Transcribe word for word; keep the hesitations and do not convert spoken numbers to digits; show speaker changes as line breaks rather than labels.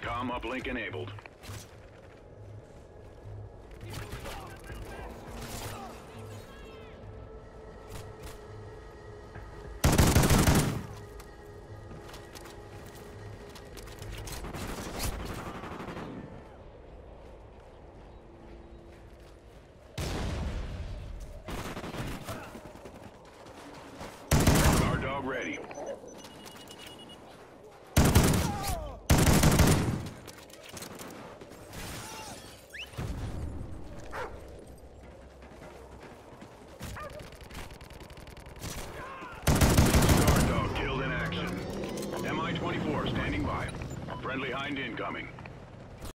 Comm uplink enabled. Guard dog ready. Guard dog killed in action. M I twenty-four standing by. Friendly Hind incoming.